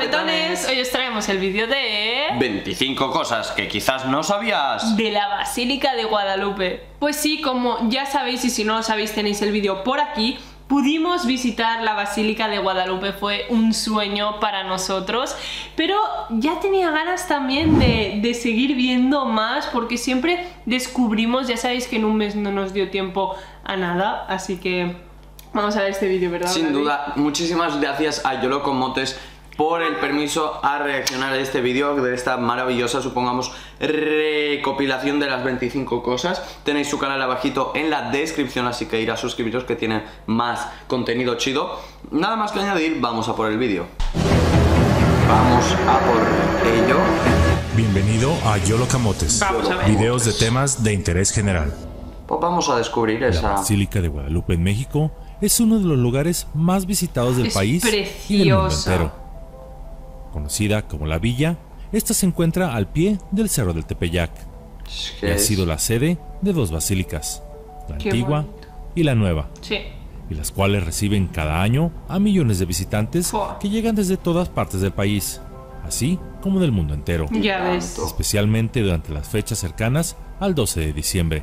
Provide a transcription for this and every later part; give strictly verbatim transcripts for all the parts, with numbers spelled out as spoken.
guapetones, hoy os traemos el vídeo de... veinticinco cosas que quizás no sabías de la Basílica de Guadalupe. Pues sí, como ya sabéis, y si no lo sabéis tenéis el vídeo por aquí, pudimos visitar la Basílica de Guadalupe, fue un sueño para nosotros, pero ya tenía ganas también de, de seguir viendo más, porque siempre descubrimos, ya sabéis que en un mes no nos dio tiempo a nada, así que vamos a ver este vídeo, ¿verdad? Sin duda, muchísimas gracias a Yolocomotes por el permiso a reaccionar a este vídeo de esta maravillosa, supongamos, recopilación de las veinticinco cosas. Tenéis su canal abajito en la descripción, así que ir a suscribiros que tiene más contenido chido. Nada más que añadir, vamos a por el vídeo. Vamos a por ello. Bienvenido a Yolocamotes, videos de temas de interés general. Pues vamos a descubrir esa... La Basílica de Guadalupe en México es uno de los lugares más visitados del es país preciosa. y del mundo entero. Conocida como La Villa, esta se encuentra al pie del Cerro del Tepeyac y ha sido la sede de dos basílicas, la Qué antigua bonito. y la nueva, Sí. y las cuales reciben cada año a millones de visitantes Fua. que llegan desde todas partes del país, así como del mundo entero, Ya ves. especialmente durante las fechas cercanas al doce de diciembre.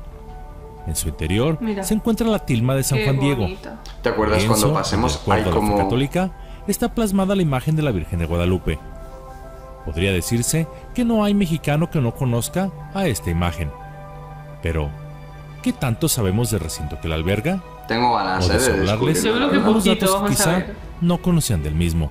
En su interior Mira. se encuentra la tilma de San Qué Juan Diego. bonita. ¿Te acuerdas Lienzo, cuando pasemos? de acuerdo Hay a la fe como... católica, está plasmada la imagen de la Virgen de Guadalupe. Podría decirse que no hay mexicano que no conozca a esta imagen. Pero, ¿qué tanto sabemos del recinto que la alberga? Tengo ganas, O eh, de deshablarles descubrirlo. Seguro que algunos poquito, datos que vamos a quizá ver. no conocían del mismo.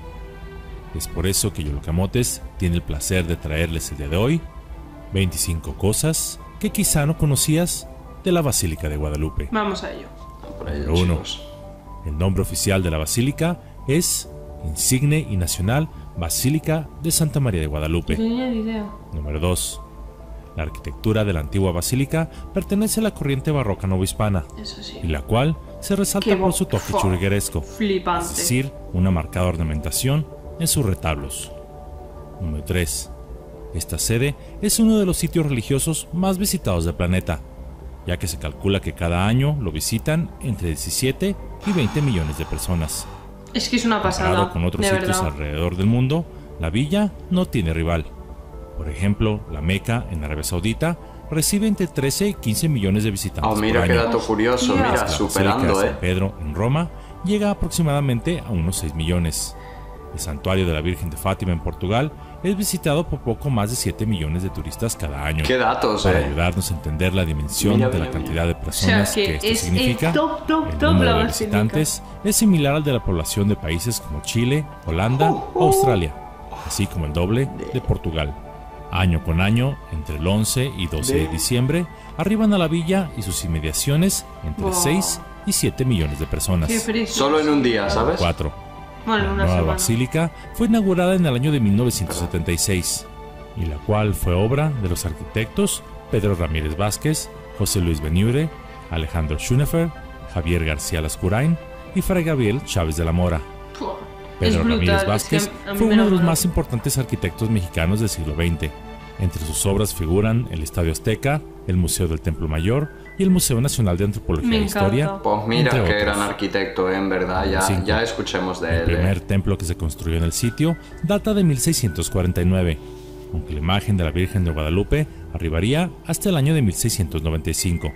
Es por eso que Yolocamotes tiene el placer de traerles el día de hoy veinticinco cosas que quizá no conocías de la Basílica de Guadalupe. Vamos a ello. Por ello, Número uno. chicos. El nombre oficial de la basílica es Insigne y Nacional Basílica de Santa María de Guadalupe. No tenía ni idea. Número dos. La arquitectura de la antigua basílica pertenece a la corriente barroca novohispana, Eso sí. y la cual se resalta Qué por su toque bo- churrigueresco, Flipante. es decir, una marcada ornamentación en sus retablos. Número tres. Esta sede es uno de los sitios religiosos más visitados del planeta, ya que se calcula que cada año lo visitan entre diecisiete y veinte millones de personas. Es que es una pasada. Comparado con otros de sitios verdad. alrededor del mundo, la villa no tiene rival. Por ejemplo, la Meca en Arabia Saudita recibe entre trece y quince millones de visitantes Oh, mira por qué año. dato curioso, Hostia. mira, La superando, Basílica de eh. San Pedro en Roma llega aproximadamente a unos seis millones. El santuario de la Virgen de Fátima en Portugal es visitado por poco más de siete millones de turistas cada año. Qué datos, Para eh. ayudarnos a entender la dimensión Mira, de la mira, cantidad de O sea, personas que que esto es significa, el top, top, el top número la de basílica. visitantes es similar al de la población de países como Chile, Holanda o Australia, así como el doble de Portugal. Año con año, entre el once y doce de diciembre, arriban a la villa y sus inmediaciones entre Wow. seis y siete millones de personas. Qué precioso. Solo en un día, ¿sabes? cuatro. Bueno, La una nueva semana. basílica fue inaugurada en el año de mil novecientos setenta y seis, y la cual fue obra de los arquitectos Pedro Ramírez Vázquez, José Luis Beniure, Alejandro Schoennefer, Javier García Lascurain y Fray Gabriel Chávez de la Mora. Puh, Pedro es brutal, Ramírez es que Vázquez a mí fue me uno de los enamoró. más importantes arquitectos mexicanos del siglo veinte. Entre sus obras figuran el Estadio Azteca, el Museo del Templo Mayor y el Museo Nacional de Antropología Me e Historia. encanta. Pues mira entre qué otros. gran arquitecto, eh, en verdad, ya, Cinco. ya escuchemos de El él. primer eh. templo que se construyó en el sitio data de mil seiscientos cuarenta y nueve, aunque la imagen de la Virgen de Guadalupe arribaría hasta el año de mil seiscientos noventa y cinco.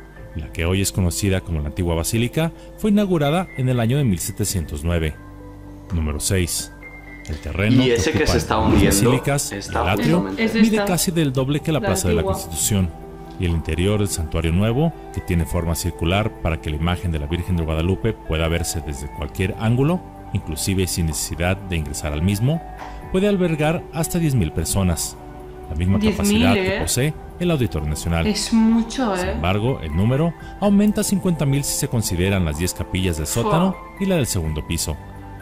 La que hoy es conocida como la antigua basílica fue inaugurada en el año de mil setecientos nueve. Número seis. El terreno Y ese que ocupan se está las hundiendo basílicas, está el atrio, justamente- Es de mide esta. casi del doble que la, La Plaza de la antigua. Constitución, y el interior del santuario nuevo, que tiene forma circular para que la imagen de la Virgen de Guadalupe pueda verse desde cualquier ángulo, inclusive sin necesidad de ingresar al mismo, puede albergar hasta diez mil personas, la misma diez mil, capacidad ¿eh? que posee el Auditorio Nacional. Es mucho, Sin eh. embargo, el número aumenta a cincuenta mil si se consideran las diez capillas del sótano y la del segundo piso.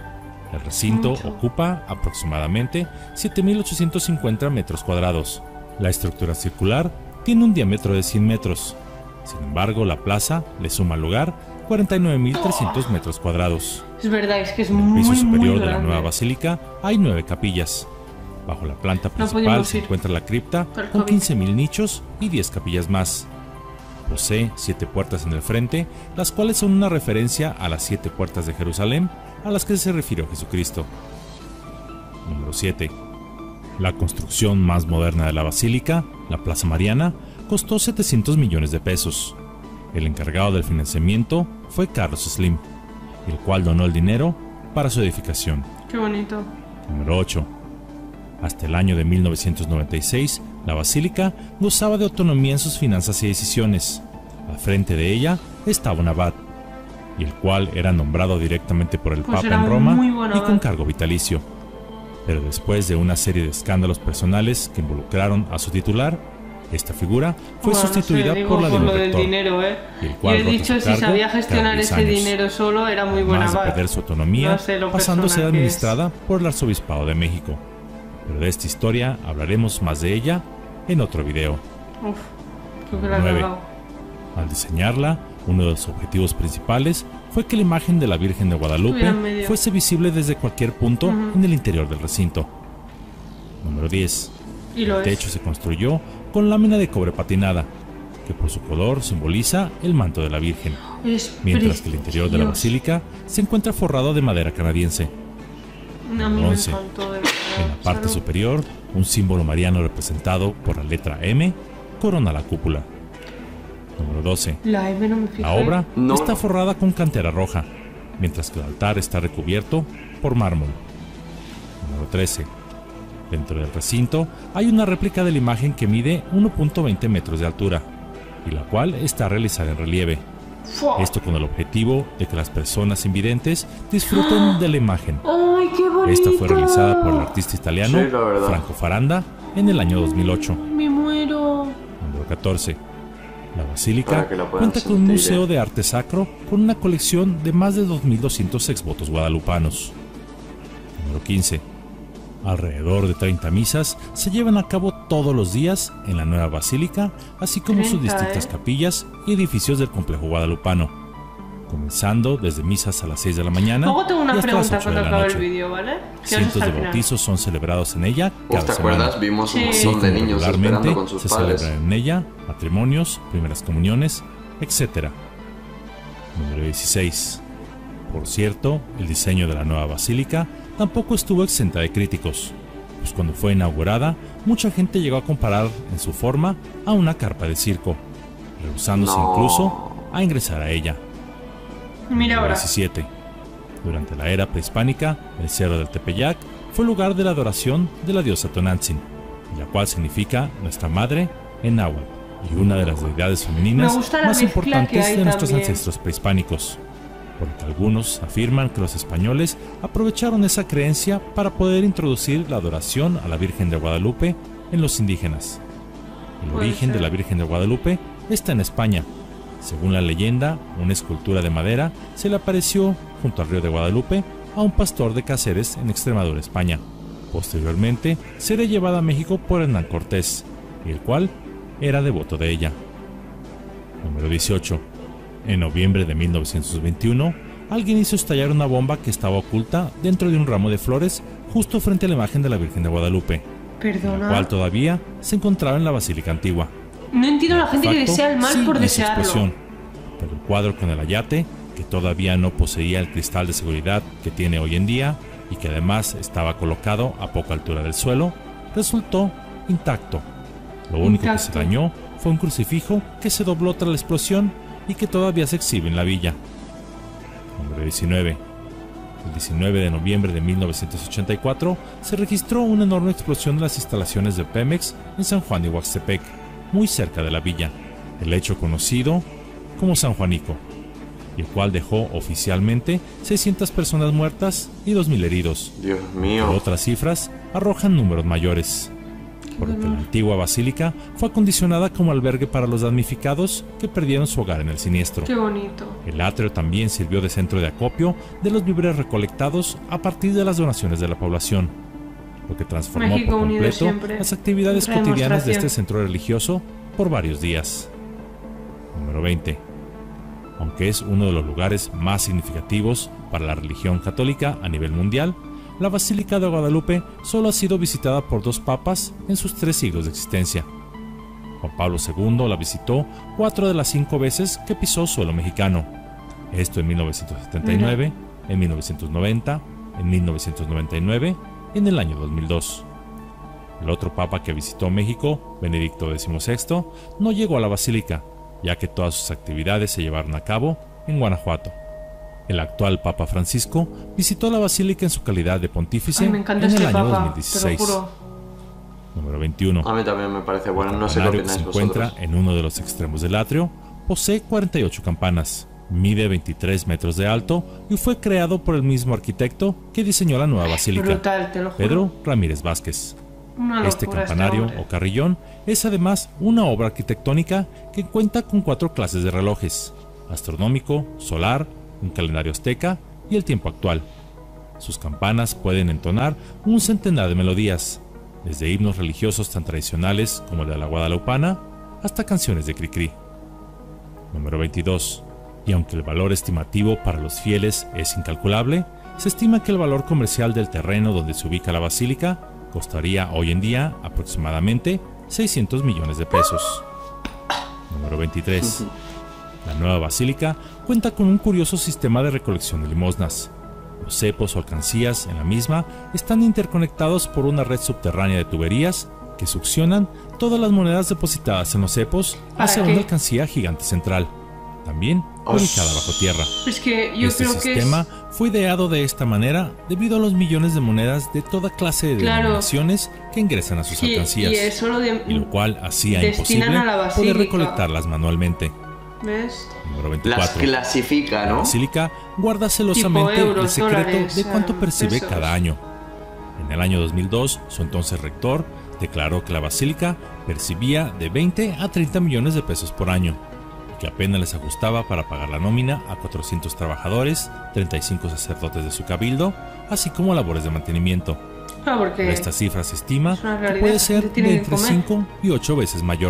El recinto Mucho. ocupa aproximadamente siete mil ochocientos cincuenta metros cuadrados. La estructura circular tiene un diámetro de cien metros. Sin embargo, la plaza le suma al lugar cuarenta y nueve mil trescientos metros cuadrados. Es verdad, es que es En el muy, piso muy superior de la grande. nueva basílica hay nueve capillas. Bajo la planta principal pudimos se ir. encuentra la cripta Por con COVID. quince mil nichos y diez capillas más. Posee siete puertas en el frente, las cuales son una referencia a las siete puertas de Jerusalén a las que se refirió Jesucristo. Número siete. La construcción más moderna de la basílica, la Plaza Mariana, costó setecientos millones de pesos. El encargado del financiamiento fue Carlos Slim, el cual donó el dinero para su edificación. Qué bonito. Número ocho. Hasta el año de mil novecientos noventa y seis, la basílica gozaba de autonomía en sus finanzas y decisiones. Al frente de ella estaba un abad, y el cual era nombrado directamente por el Pues Papa era en un Roma muy buen y con abad. cargo vitalicio. Pero después de una serie de escándalos personales que involucraron a su titular, esta figura fue Bueno, no sé, sustituida digo, por la de por un lo del rector, dinero, ¿eh? y el Yo cual he rota dicho su si cargo sabía cada gestionar diez ese años. dinero solo, era muy buena Además de abad. perder su autonomía, No sé lo pasando a ser personal que es. administrada por el Arzobispado de México. Pero de esta historia hablaremos más de ella en otro video. Uf, creo que la he Nueve. cagado. Al diseñarla, uno de los objetivos principales fue que la imagen de la Virgen de Guadalupe Estuviera en medio. fuese visible desde cualquier punto Ujú. en el interior del recinto. Número diez. Y lo El es. techo se construyó con lámina de cobre patinada, que por su color simboliza el manto de la Virgen, Es mientras que el interior de la precioso. basílica se encuentra forrado de madera canadiense. A mí me once. encantó, de verdad. En la parte Salud. superior, un símbolo mariano representado por la letra M corona la cúpula. Número doce. La M no me fijé. La obra No, está no. forrada con cantera roja, mientras que el altar está recubierto por mármol. Número trece. Dentro del recinto hay una réplica de la imagen que mide uno punto veinte metros de altura, y la cual está realizada en relieve. Fua. Esto con el objetivo de que las personas invidentes disfruten de la imagen. ¡Ay, qué bonito! Esta fue realizada por el artista italiano Sí, la verdad. Franco Faranda en el año dos mil ocho. Me muero. Número catorce. La basílica Para que la puedan cuenta con un sentir, museo eh. de arte sacro con una colección de más de dos mil doscientos exvotos guadalupanos. Número quince. Alrededor de treinta misas se llevan a cabo todos los días en la nueva basílica, así como sus treinta, distintas ¿eh? capillas y edificios del complejo guadalupano, comenzando desde misas a las seis de la mañana Luego tengo y una hasta las pregunta ocho de cuando la acabe el noche. vídeo, ¿vale? Que Cientos hasta de el final. bautizos son celebrados en ella cada Uf, ¿te semana. acuerdas? Vimos un Sí. Así montón de como niños regularmente esperando con sus se padres. celebran en ella matrimonios, primeras comuniones, etcétera. Número dieciséis. Por cierto, el diseño de la nueva basílica tampoco estuvo exenta de críticos, pues cuando fue inaugurada, mucha gente llegó a comparar en su forma a una carpa de circo, rehusándose No. incluso a ingresar a ella. Mira Número ahora. diecisiete. Durante la era prehispánica, el Cerro del Tepeyac fue lugar de la adoración de la diosa Tonantzin, la cual significa nuestra madre en náhuatl y una de las deidades femeninas Me gusta la más mezcla que importantes hay de nuestros también. ancestros prehispánicos, porque algunos afirman que los españoles aprovecharon esa creencia para poder introducir la adoración a la Virgen de Guadalupe en los indígenas. El Puede origen de ser. la Virgen de Guadalupe está en España. Según la leyenda, una escultura de madera se le apareció junto al río de Guadalupe a un pastor de Cáceres en Extremadura, España. Posteriormente, sería llevada a México por Hernán Cortés, el cual era devoto de ella. Número dieciocho. En noviembre de mil novecientos veintiuno, alguien hizo estallar una bomba que estaba oculta dentro de un ramo de flores justo frente a la imagen de la Virgen de Guadalupe, la Perdona. cual todavía se encontraba en la Basílica Antigua. No entiendo a la gente que Facto, desea el mal sí por hizo desearlo. explosión, pero el cuadro con el ayate, que todavía no poseía el cristal de seguridad que tiene hoy en día y que además estaba colocado a poca altura del suelo, resultó intacto. Lo único que se Intacto. dañó fue un crucifijo que se dobló tras la explosión y que todavía se exhibe en la villa. Número diecinueve. El diecinueve de noviembre de mil novecientos ochenta y cuatro se registró una enorme explosión de las instalaciones de Pemex en San Juan de Huaxtepec, muy cerca de la villa, el hecho conocido como San Juanico, el cual dejó oficialmente seiscientas personas muertas y dos mil heridos. Dios Pero mío. otras cifras arrojan números mayores, porque la antigua basílica fue acondicionada como albergue para los damnificados que perdieron su hogar en el siniestro. Qué bonito. El atrio también sirvió de centro de acopio de los víveres recolectados a partir de las donaciones de la población, lo que transformó México por unido completo siempre. las actividades Otra cotidianas de demostración. este centro religioso por varios días. Número veinte. Aunque es uno de los lugares más significativos para la religión católica a nivel mundial, la Basílica de Guadalupe solo ha sido visitada por dos papas en sus tres siglos de existencia. Juan Pablo segundo la visitó cuatro de las cinco veces que pisó suelo mexicano. Esto en mil novecientos setenta y nueve, en mil novecientos noventa, en mil novecientos noventa y nueve en el año dos mil dos. El otro papa que visitó México, Benedicto decimosexto, no llegó a la basílica, ya que todas sus actividades se llevaron a cabo en Guanajuato. El actual Papa Francisco visitó la basílica en su calidad de pontífice Ay, me encanta en el este año papa, dos mil dieciséis. te lo juro. Número veintiuno. A mí también me parece bueno, no sé qué campanario que opináis se encuentra vosotros. en uno de los extremos del atrio, posee cuarenta y ocho campanas, mide veintitrés metros de alto y fue creado por el mismo arquitecto que diseñó la nueva basílica, Brutal, te lo juro. Pedro Ramírez Vázquez. Una Este locura campanario hombre. o carrillón es además una obra arquitectónica que cuenta con cuatro clases de relojes: astronómico, solar, un calendario azteca y el tiempo actual. Sus campanas pueden entonar un centenar de melodías, desde himnos religiosos tan tradicionales como el de la guadalupana hasta canciones de Cricri. Número veintidós. Y aunque el valor estimativo para los fieles es incalculable, se estima que el valor comercial del terreno donde se ubica la basílica costaría hoy en día aproximadamente seiscientos millones de pesos. Número veintitrés. La nueva basílica cuenta con un curioso sistema de recolección de limosnas. Los cepos o alcancías en la misma están interconectados por una red subterránea de tuberías que succionan todas las monedas depositadas en los cepos hacia qué? una alcancía gigante central, también ubicada bajo tierra. Es que yo Este creo que sistema es... fue ideado de esta manera debido a los millones de monedas de toda clase de Claro. denominaciones que ingresan a sus Sí, alcancías, y eso lo de... y lo cual hacía destinan imposible a la poder basílica. recolectarlas manualmente. ¿Ves? Número Las veinticuatro. clasifica, La ¿no? basílica guarda celosamente Tipo euros, el secreto dólares, de cuánto eh, percibe pesos. cada año. En el año dos mil dos, su entonces rector declaró que la basílica percibía de veinte a treinta millones de pesos por año, y que apenas les ajustaba para pagar la nómina a cuatrocientos trabajadores, treinta y cinco sacerdotes de su cabildo, así como labores de mantenimiento. Ah, porque... Pero esta cifra se estima es una que realidad, puede se ser tiene de que entre comer. cinco y ocho veces mayor.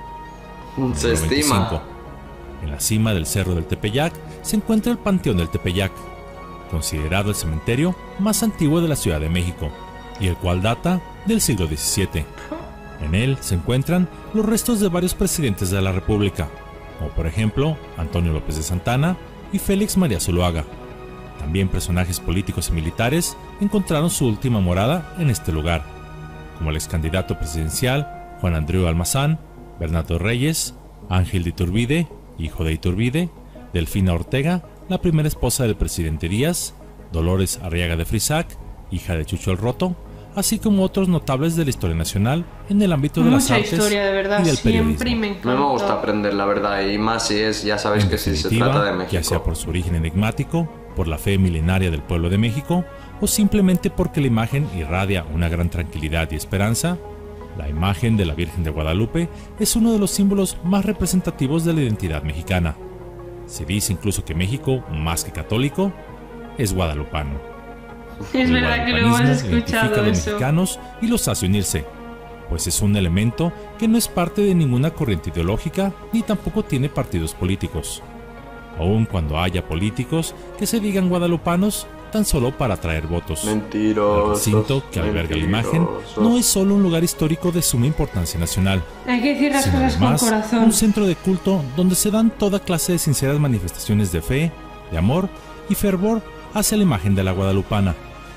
Se Número estima. veinticinco. En la cima del cerro del Tepeyac se encuentra el Panteón del Tepeyac, considerado el cementerio más antiguo de la Ciudad de México, y el cual data del siglo diecisiete. En él se encuentran los restos de varios presidentes de la República, como por ejemplo Antonio López de Santana y Félix María Zuluaga. También personajes políticos y militares encontraron su última morada en este lugar, como el ex candidato presidencial Juan Andreu Almazán, Bernardo Reyes, Ángel de Iturbide, hijo de Iturbide, Delfina Ortega, la primera esposa del presidente Díaz, Dolores Arriaga de Frisac, hija de Chucho el Roto, así como otros notables de la historia nacional en el ámbito de las Mucha artes historia, de verdad, y del siempre periodismo. me No encanta. me gusta aprender, la verdad, y más si es, ya sabéis En que si se definitiva, trata de México. ya sea por su origen enigmático, por la fe milenaria del pueblo de México, o simplemente porque la imagen irradia una gran tranquilidad y esperanza, la imagen de la Virgen de Guadalupe es uno de los símbolos más representativos de la identidad mexicana. Se dice incluso que México, más que católico, es guadalupano. Es El verdad que lo hemos guadalupanismo identifica escuchado a los eso. mexicanos y los hace unirse, pues es un elemento que no es parte de ninguna corriente ideológica ni tampoco tiene partidos políticos. Aun cuando haya políticos que se digan guadalupanos tan solo para atraer votos. El Mentiroso. recinto que alberga la imagen no es solo un lugar histórico de suma importancia nacional, Hay que decir las sino cosas con además corazón. un centro de culto donde se dan toda clase de sinceras manifestaciones de fe, de amor y fervor hacia la imagen de la guadalupana.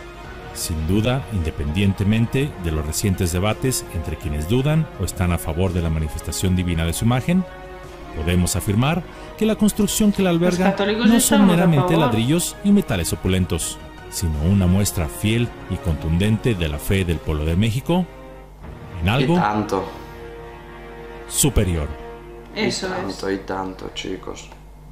Sin duda, independientemente de los recientes debates entre quienes dudan o están a favor de la manifestación divina de su imagen, podemos afirmar que la construcción que la alberga católicos no son estamos a meramente favor. ladrillos y metales opulentos, sino una muestra fiel y contundente de la fe del pueblo de México en Y algo tanto, superior. Eso y es. tanto, y tanto, chicos.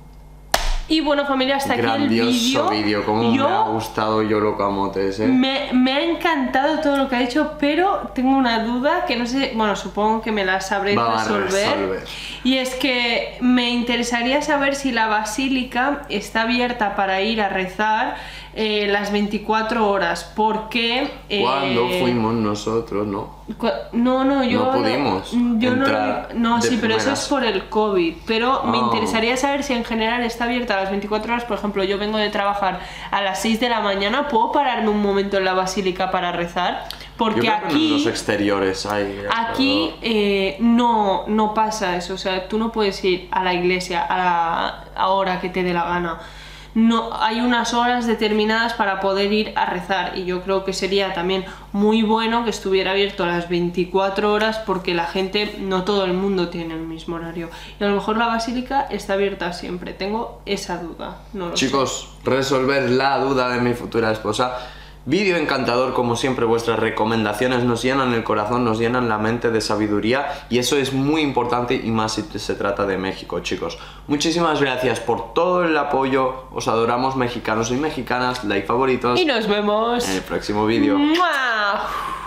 Y bueno, familia, hasta aquí el Grandioso vídeo. vídeo, como Yo me ha gustado yo loco a motes, eh. Me, me ha encantado todo lo que ha hecho, pero tengo una duda que no sé, bueno, supongo que me la sabréis Va a resolver. resolver. Y es que me interesaría saber si la basílica está abierta para ir a rezar eh, las veinticuatro horas, porque... eh, Cuando fuimos nosotros, ¿no? Cu- No, no, yo No pudimos yo entrar no, no de sí, pero eso primeras. es por el COVID. Pero me Ah. interesaría saber si en general está abierta a las veinticuatro horas. Por ejemplo, yo vengo de trabajar a las seis de la mañana, ¿puedo pararme un momento en la basílica para rezar? Porque Yo creo que en aquí, los exteriores hay. aquí eh, no, no pasa eso. O sea, tú no puedes ir a la iglesia a la a hora que te dé la gana. no hay unas horas determinadas para poder ir a rezar, y yo creo que sería también muy bueno que estuviera abierto a las veinticuatro horas, porque la gente, no todo el mundo tiene el mismo horario, y a lo mejor la basílica está abierta siempre. Tengo esa duda, no lo Chicos, resolver la duda de mi futura esposa. Vídeo encantador, como siempre. Vuestras recomendaciones nos llenan el corazón, nos llenan la mente de sabiduría, y eso es muy importante, y más si se trata de México, chicos. Muchísimas gracias por todo el apoyo, os adoramos, mexicanos y mexicanas, like, favoritos, sé. Y nos vemos en el próximo vídeo. ¡Mua!